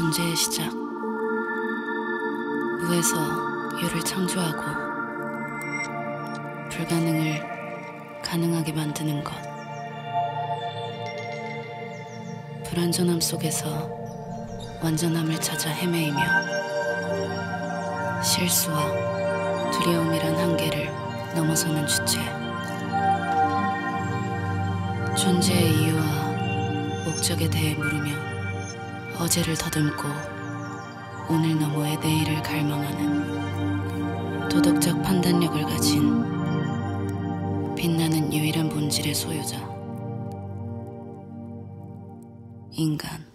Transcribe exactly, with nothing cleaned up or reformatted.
존재의 시작. 무에서 유를 창조하고 불가능을 가능하게 만드는 것. 불완전함 속에서 완전함을 찾아 헤매이며 실수와 두려움이란 한계를 넘어서는 주체. 존재의 이유와 목적에 대해 물으며 어제를 더듬고 오늘 너머의 내일을 갈망하는 도덕적 판단력을 가진 빛나는 유일한 본질의 소유자. 인간.